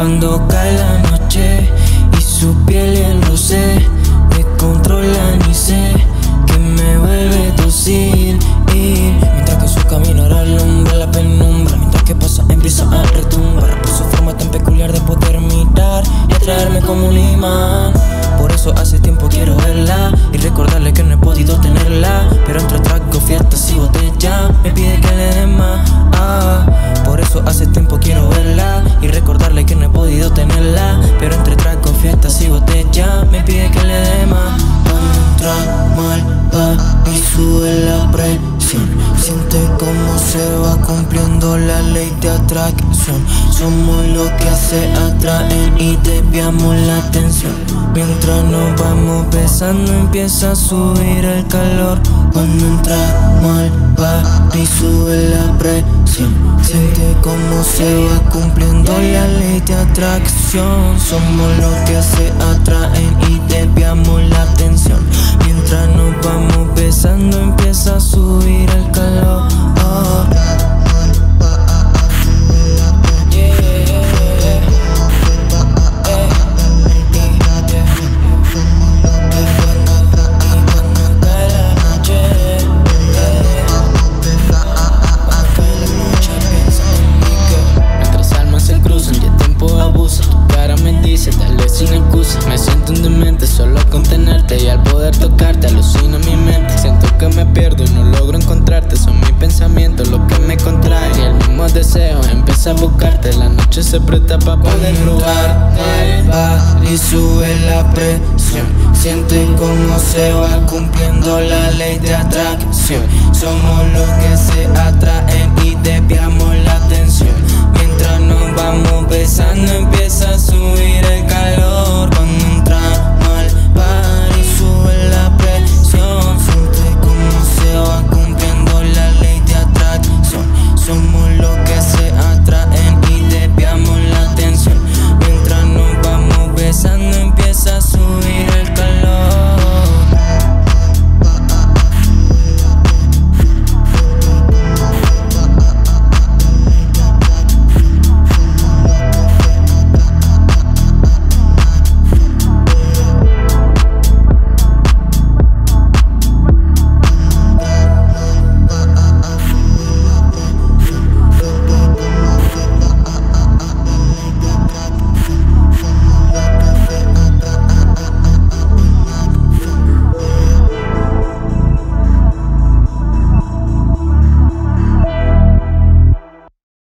Cuando cae la noche y su piel en rosé me controlan y sé que me vuelve a tossir. Mientras que su caminar alumbra la penumbra, mientras que pasa empieza a retumbar por su forma tan peculiar de poder mirar y atraerme como un imán. Por eso hace tiempo quiero verla y recordarle que no he podido tenerla, pero entre tragos, fiestas y botella me pide que le dé más. Por eso hace tiempo quiero verla y recordarle que no he podido tenerla, pero entre tragos, fiestas y botella me pide que le dé más. Cuando entra mal va y sube la presión, siente cómo se va cumpliendo la ley de atracción. Somos lo que se atraen y desviamos la atención. Mientras nos vamos besando empieza a subir el calor. Cuando entra mal va y sube la presión, siente cómo se va cumpliendo la ley de atracción. Somos los que se atraen y desviamos la atención. Mientras nos vamos besando empieza a subir el calor. Tal vez sin excusa, me siento un demente solo con tenerte, y al poder tocarte alucina mi mente. Siento que me pierdo y no logro encontrarte, son mis pensamientos los que me contraen, y el mismo deseo empieza a buscarte. La noche se presta para poder probarte. Va y sube la presión, siente cómo se va cumpliendo la ley de atracción. Somos los que se atraen y desviamos la atención.